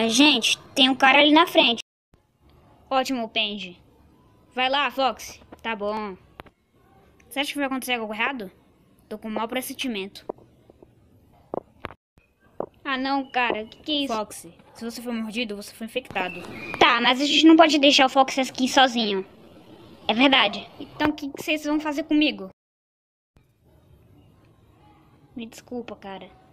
Gente, tem um cara ali na frente. Ótimo, Pendy. Vai lá, Fox. Tá bom. Você acha que vai acontecer algo errado? Tô com um mau pressentimento. Ah, não, cara. Que é isso? Fox, se você foi mordido, você foi infectado. Tá, mas a gente não pode deixar o Fox aqui sozinho. É verdade. Então o que vocês vão fazer comigo? Me desculpa, cara.